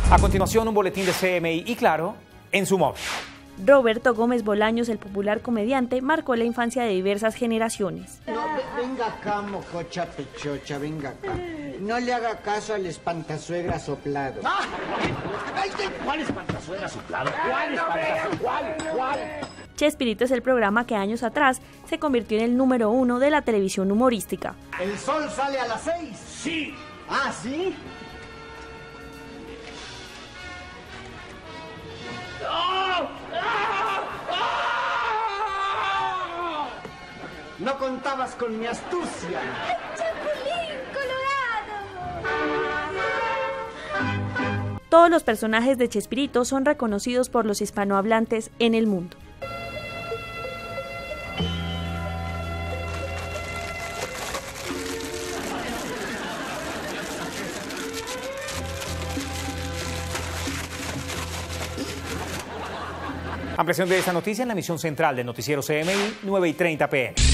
A continuación, un boletín de CMI y Claro en su móvil. Roberto Gómez Bolaños, el popular comediante, marcó la infancia de diversas generaciones. No, venga acá, mococha pechocha, venga acá. No le haga caso al espantasuegra soplado. ¿Cuál espantasuegra soplado? ¿Cuál? Chespirito es el programa que años atrás se convirtió en el número 1 de la televisión humorística. ¿El sol sale a las 6? Sí. ¿Ah, sí? No contabas con mi astucia. ¡Chapulín colorado! Todos los personajes de Chespirito son reconocidos por los hispanohablantes en el mundo. Ampliación de esta noticia en la emisión central del noticiero CMI, 9:30 p.m.